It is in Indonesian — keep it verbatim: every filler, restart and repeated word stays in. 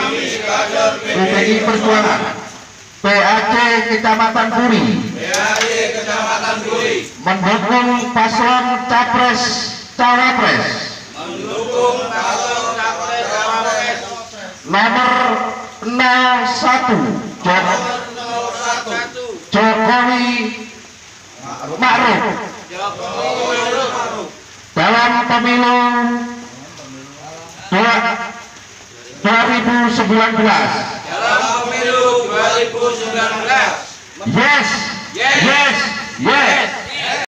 P D I Perjuangan, P A C Kecamatan Puri, mendukung paslon capres cawapres nomor nol satu Jokowi Ma'ruf dalam pemilu dua ribu sembilan belas. Dalam pemilu dua ribu sembilan belas. Yes, yes, yes.